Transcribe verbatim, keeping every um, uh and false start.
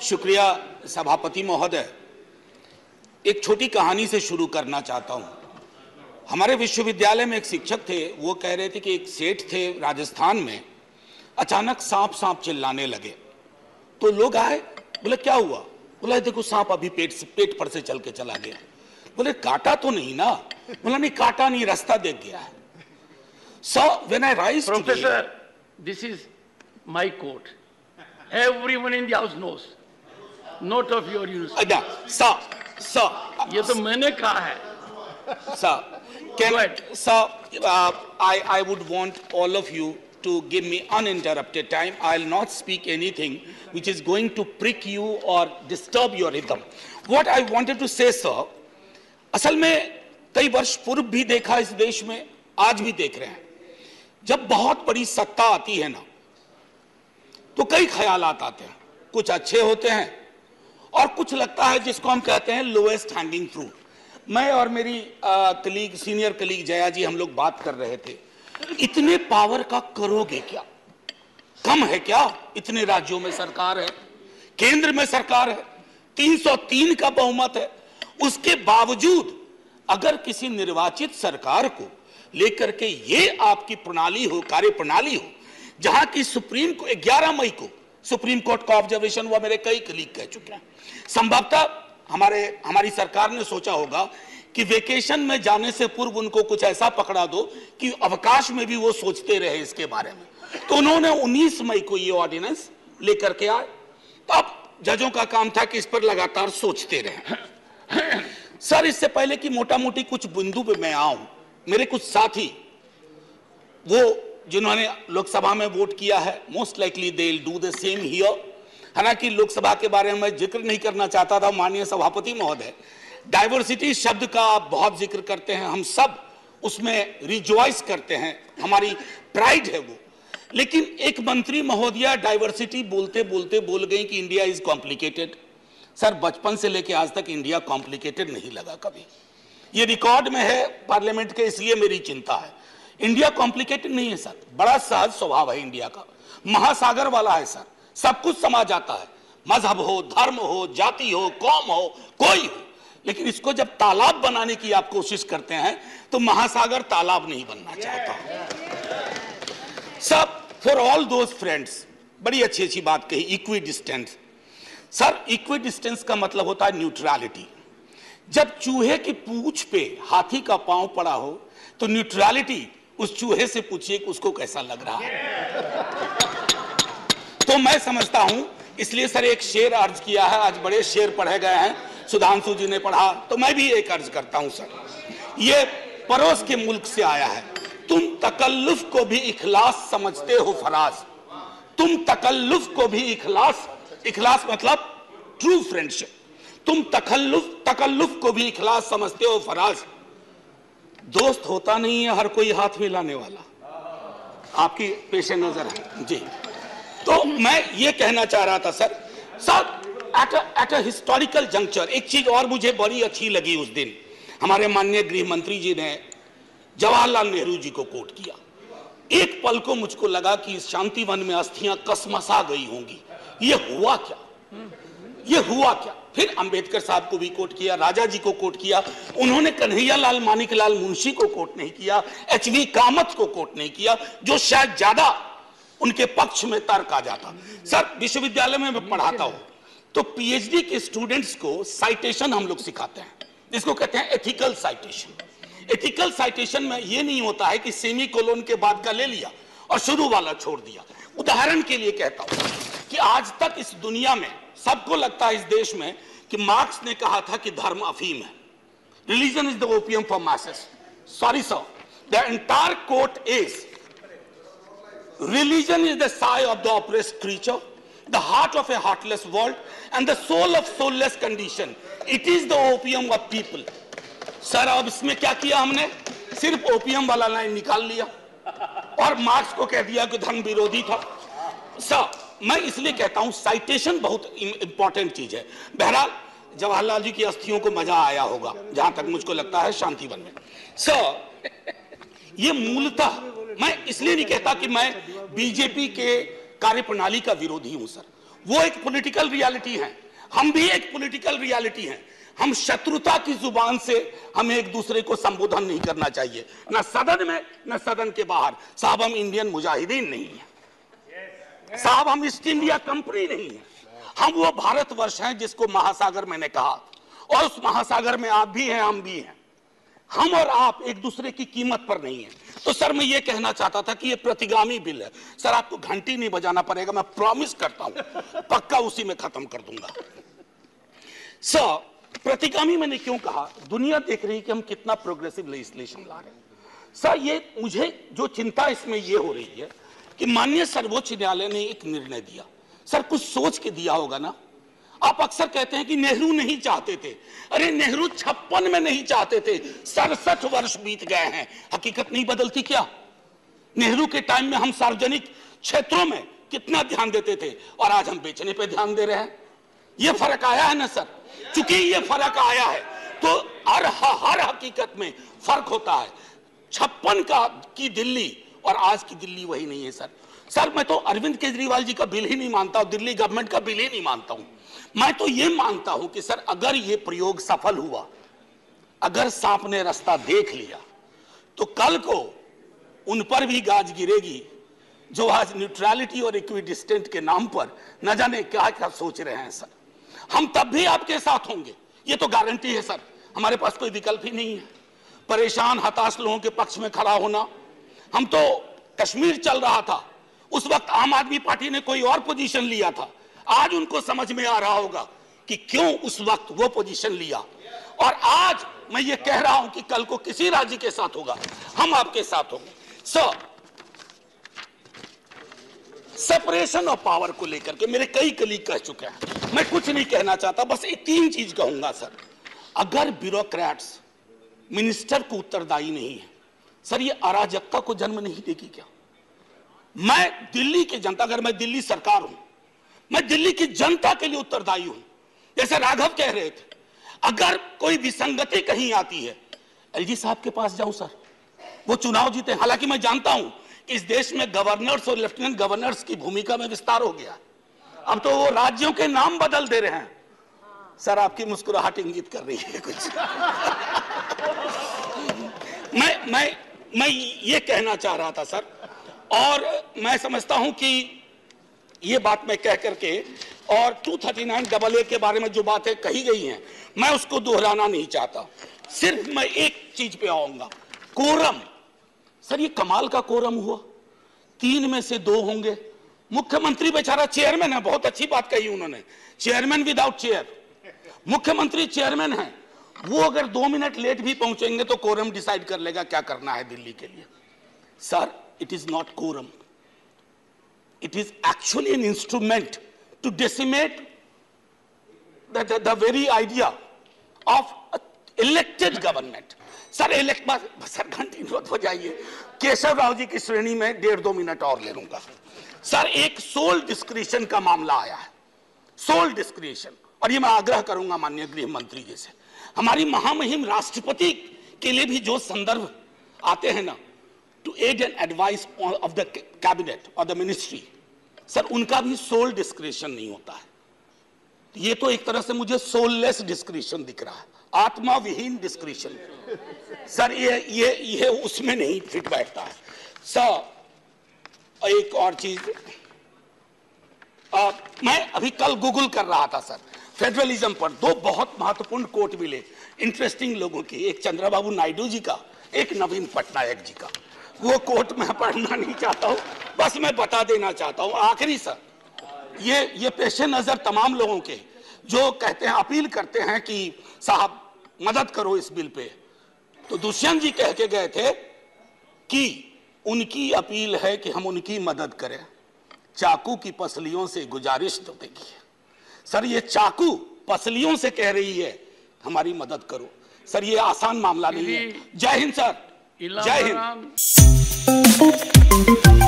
शुक्रिया सभापति महोदय। एक छोटी कहानी से शुरू करना चाहता हूं। हमारे विश्वविद्यालय में एक शिक्षक थे, वो कह रहे थे कि एक सेठ थे राजस्थान में, अचानक सांप सांप चिल्लाने लगे। तो लोग आए, बोले क्या हुआ? बोला देखो सांप अभी पेट से पेट पर से चल के चला गया। बोले काटा तो नहीं ना? बोला नहीं काटा नहीं, रास्ता देख गया है। So when I rise today, Professor, this is my court. Everyone in the house knows. Note of your university. Sir, sir, ये तो मैंने कहा है. Sir, can sir, uh, I I would want all of you to give me uninterrupted time. I'll not speak anything which is going to prick you or disturb your rhythm. What I wanted to say, sir, असल में कई वर्ष पूर्व भी देखा इस देश में, आज भी देख रहे हैं। जब बहुत बड़ी सत्ता आती है ना, तो कई ख्यालात आते हैं। कुछ अच्छे होते हैं और कुछ लगता है जिसको हम कहते हैं लोएस्ट हैंगिंग फ्रूट। मैं और मेरी colleague, senior colleague Jaya ji, हम लोग बात कर रहे थे, इतने पावर का करोगे क्या? कम है क्या? इतने राज्यों में सरकार है, केंद्र में सरकार है, तीन सौ तीन का बहुमत है। उसके बावजूद अगर किसी निर्वाचित सरकार को लेकर के ये आपकी प्रणाली हो, कार्य प्रणाली हो, जहां की सुप्रीम को ग्यारह मई को सुप्रीम कोर्ट का ऑब्जर्वेशन हुआ, मेरे कई कलीग कह चुके हैं। संभवतः हमारे हमारी सरकार ने सोचा होगा कि वेकेशन में जाने से पूर्व उनको कुछ ऐसा पकड़ा दो कि अवकाश में भी वो सोचते रहे इसके बारे में। तो उन्होंने उन्नीस मई को ये ऑर्डिनेंस लेकर के आए। तो अब जजों का काम था कि इस पर लगातार सोचते रहे। सर, इससे पहले कि मोटा मोटी कुछ बिंदु पे मैं आऊं, मेरे कुछ साथी वो जिन्होंने लोकसभा में वोट किया है, most likely they will do the same here. हालांकि लोकसभा के बारे में मैं जिक्र नहीं करना चाहता था, माननीय सभापति महोदय, डाइवर्सिटी शब्द का आप बहुत जिक्र करते हैं, हम सब उसमें रिजॉइस करते हैं, हमारी प्राइड है वो। लेकिन एक मंत्री महोदया डाइवर्सिटी बोलते बोलते बोल गई कि इंडिया इज कॉम्प्लिकेटेड। सर, बचपन से लेकर आज तक इंडिया कॉम्प्लिकेटेड नहीं लगा कभी। ये रिकॉर्ड में है पार्लियामेंट के, इसलिए मेरी चिंता है। इंडिया कॉम्प्लिकेटेड नहीं है सर, बड़ा सहज स्वभाव है इंडिया का, महासागर वाला है सर, सब कुछ समा जाता है, मजहब हो, धर्म हो, जाति हो, कौम हो, कोई हो। लेकिन इसको जब तालाब बनाने की आप कोशिश करते हैं तो महासागर तालाब नहीं बनना चाहता। सब फॉर ऑल दोज फ्रेंड्स, बड़ी अच्छी अच्छी बात कही, equidistance. Sir, equidistance का मतलब होता है न्यूट्रलिटी। जब चूहे की पूंछ पे हाथी का पांव पड़ा हो तो न्यूट्रलिटी, उस चूहे से पूछिए कि उसको कैसा लग रहा है। तो मैं समझता हूं, इसलिए सर एक शेर अर्ज किया है, आज बड़े शेर पढ़े गए हैं, सुधांशु जी ने पढ़ा, तो मैं भी एक अर्ज करता हूं सर। ये पड़ोस के मुल्क से आया है। तुम तकल्लुफ को भी इखलास समझते हो फराज, तुम तकल्लुफ को भी इखलास, इखलास मतलब ट्रू फ्रेंडशिप, तुम तकल्लुफ तकल्लुफ को भी इखलास समझते हो फराज। दोस्त होता नहीं है हर कोई हाथ मिलाने वाला, आपकी पेशे नजर है जी। तो मैं ये कहना चाह रहा था sir, sir at at a historical juncture एक चीज और मुझे बड़ी अच्छी लगी। उस दिन हमारे माननीय गृह मंत्री जी ने जवाहरलाल नेहरू जी को कोट किया। एक पल को मुझको लगा कि इस शांति वन में अस्थियां कसमसा गई होंगी। ये हुआ क्या? ये हुआ क्या? फिर अंबेडकर साहब को भी कोट किया, राजा जी को कोट किया, उन्होंने कन्हैया लाल मानिकलाल मुंशी को कोट नहीं किया, एच वी कामत को कोट नहीं किया, जो शायद ज्यादा उनके पक्ष में तर्क आ जाता। सर, विश्वविद्यालय में मैं पढ़ाता हूं तो पीएचडी के स्टूडेंट्स को साइटेशन हम लोग सिखाते हैं, इसको कहते हैं एथिकल साइटेशन। एथिकल साइटेशन में यह नहीं होता है कि सेमी कोलोन के बाद का ले लिया और शुरू वाला छोड़ दिया। उदाहरण के लिए कहता हूं कि आज तक इस दुनिया में सबको लगता है इस देश में कि मार्क्स ने कहा था कि धर्म अफीम है, religion is the opium for masses. Sorry sir, the entire quote is religion is the sigh of the oppressed creature, the heart of a heartless world, and the soul of soulless condition. It is the opium of people. Sir, अब इसमें क्या किया हमने? सिर्फ opium वाला line निकाल लिया और मार्क्स को कह दिया कि धर्म विरोधी था। सर, मैं इसलिए कहता हूं साइटेशन बहुत इंपॉर्टेंट चीज है। बहरहाल जवाहरलाल जी की अस्थियों को मजा आया होगा, जहां तक मुझको लगता है शांति वन में। सर, ये मूलतः मैं इसलिए नहीं कहता कि मैं बीजेपी के कार्यप्रणाली का विरोधी हूं सर, वो एक पॉलिटिकल रियलिटी है, हम भी एक पॉलिटिकल रियलिटी हैं। हम शत्रुता की जुबान से हमें एक दूसरे को संबोधन नहीं करना चाहिए, न सदन में न सदन के बाहर। साहब हम इंडियन मुजाहिदीन नहीं है साहब, हम ईस्ट इंडिया कंपनी नहीं है, हम वो भारतवर्ष हैं जिसको महासागर मैंने कहा, और उस महासागर में आप भी हैं हम भी हैं। हम और आप एक दूसरे की कीमत पर नहीं है। तो सर मैं ये कहना चाहता था कि ये प्रतिगामी बिल है सर, आपको घंटी नहीं बजाना पड़ेगा, मैं प्रॉमिस करता हूं पक्का उसी में खत्म कर दूंगा। सर प्रतिगामी मैंने क्यों कहा, दुनिया देख रही है कि हम कितना प्रोग्रेसिव लेजिस्लेशन ला रहे हैं। सर ये मुझे जो चिंता इसमें ये हो रही है कि माननीय सर्वोच्च न्यायालय ने एक निर्णय दिया, सर कुछ सोच के दिया होगा ना। आप अक्सर कहते हैं कि नेहरू नहीं चाहते थे, अरे नेहरू छप्पन में नहीं चाहते थे, सड़सठ वर्ष बीत गए हैं, हकीकत नहीं बदलती क्या। नेहरू के टाइम में हम सार्वजनिक क्षेत्रों में कितना ध्यान देते थे और आज हम बेचने पे ध्यान दे रहे हैं। ये फर्क आया है ना सर, चूंकि ये फर्क आया है तो हर हर हकीकत में फर्क होता है। छप्पन का की दिल्ली और आज की दिल्ली वही नहीं है सर। सर मैं तो अरविंद केजरीवाल जी का बिल ही नहीं मानता हूं, दिल्ली गवर्नमेंट का बिल ही नहीं मानता हूं। मैं तो ये मानता हूं कि सर अगर ये प्रयोग सफल हुआ, अगर सांप ने रास्ता देख लिया, तो कल को उन पर भी गाज गिरेगी जो आज न्यूट्रलिटी और इक्विडिस्टेंट के नाम पर न जाने क्या क्या सोच रहे हैं। सर हम तब भी आपके साथ होंगे, ये तो गारंटी है सर, हमारे पास कोई विकल्प ही नहीं है। परेशान हताश लोगों के पक्ष में खड़ा होना। हम तो कश्मीर चल रहा था, उस वक्त आम आदमी पार्टी ने कोई और पोजीशन लिया था, आज उनको समझ में आ रहा होगा कि क्यों उस वक्त वो पोजीशन लिया। और आज मैं ये कह रहा हूं कि कल को किसी राज्य के साथ होगा, हम आपके साथ होंगे। सर सेपरेशन ऑफ पावर को लेकर के मेरे कई कलीग कह चुके हैं, मैं कुछ नहीं कहना चाहता, बस एक तीन चीज कहूंगा सर। अगर ब्यूरोक्रेट्स मिनिस्टर को उत्तरदायी नहीं है सर, ये अराजकता को जन्म नहीं देगी क्या। मैं दिल्ली की जनता, अगर मैं दिल्ली सरकार हूं, मैं दिल्ली की जनता के लिए उत्तरदायी हूं। जैसे राघव कह रहे थे, अगर कोई विसंगति कहीं आती है, एलजी साहब के पास जाऊं सर, वो चुनाव जीते। हालांकि मैं जानता हूं कि इस देश में गवर्नर्स और लेफ्टिनेंट गवर्नर्स की भूमिका में विस्तार हो गया, अब तो वो राज्यों के नाम बदल दे रहे हैं। सर आपकी मुस्कुराहट इंगित कर रही है कुछ मैं मैं मैं ये कहना चाह रहा था सर, और मैं समझता हूं कि ये बात मैं कह करके, और दो सौ उनतालीस डबल ए के बारे में जो बातें कही गई हैं मैं उसको दोहराना नहीं चाहता, सिर्फ मैं एक चीज पे आऊंगा, कोरम। सर ये कमाल का कोरम हुआ, तीन में से दो होंगे। मुख्यमंत्री बेचारा चेयरमैन है, बहुत अच्छी बात कही उन्होंने, चेयरमैन विदाउट चेयर। मुख्यमंत्री चेयरमैन है, वो अगर दो मिनट लेट भी पहुंचेंगे तो कोरम डिसाइड कर लेगा क्या करना है दिल्ली के लिए। Sir it is not quorum, it is actually an instrument to decimate the, the, the very idea of elected government. Sir elect sir घंटी मत हो जाइए, केशव राव जी की श्रेणी में डेढ़ दो मिनट और ले लूंगा। सर एक सोल डिस्क्रिशन का मामला आया है, सोल डिस्क्रिशन, और ये मैं आग्रह करूंगा माननीय गृह मंत्री जी से, हमारी महामहिम राष्ट्रपति के लिए भी जो संदर्भ आते हैं ना, to aid and advice of the cabinet और द मिनिस्ट्री, सर उनका भी सोल डिस्क्रिशन नहीं होता है। ये तो एक तरह से मुझे सोललेस डिस्क्रिशन दिख रहा है, आत्मा विहीन डिस्क्रिशन। सर ये ये ये उसमें नहीं फिट बैठता है। सर एक और चीज, आ, मैं अभी कल गूगल कर रहा था सर फेडरलिज्म पर, दो बहुत महत्वपूर्ण कोट मिले इंटरेस्टिंग लोगों की, एक चंद्रबाबू नायडू जी का, एक नवीन पटनायक जी का। वो कोट मैं पढ़ना नहीं चाहता हूं, बस मैं बता देना चाहता हूं। आखिरी सर, ये ये पेशे नजर तमाम लोगों के जो कहते हैं, अपील करते हैं कि साहब मदद करो इस बिल पे, तो दुष्यंत जी कह के गए थे कि उनकी अपील है कि हम उनकी मदद करें, चाकू की पसलियों से गुजारिश तो देखिए। सर ये चाकू पसलियों से कह रही है हमारी मदद करो। सर ये आसान मामला नहीं है। जय हिंद सर, जय हिंद।